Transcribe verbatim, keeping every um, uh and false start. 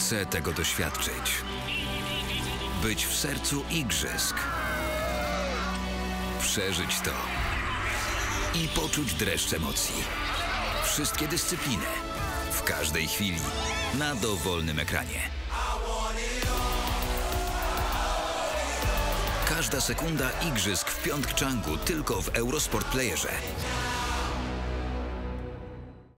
Chcę tego doświadczyć. Być w sercu igrzysk. Przeżyć to. I poczuć dreszcz emocji. Wszystkie dyscypliny. W każdej chwili. Na dowolnym ekranie. Każda sekunda igrzysk w Pjongczangu tylko w Eurosport Playerze.